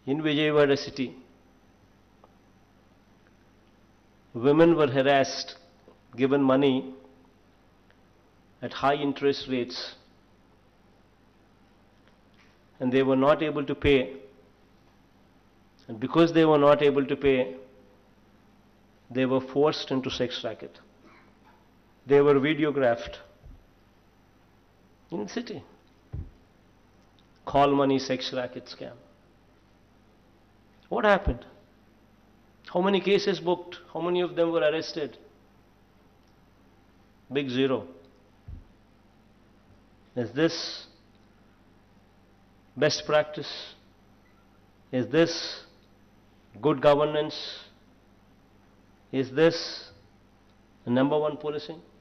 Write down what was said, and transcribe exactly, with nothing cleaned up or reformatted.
in Vijayawada city, women were harassed, given money at high interest rates, and they were not able to pay. And because they were not able to pay, they were forced into sex racket. They were videographed in the city. Call money sex racket scam. What happened? How many cases booked? How many of them were arrested? Big zero. Is this best practice? Is this good governance? Is this the number one policing?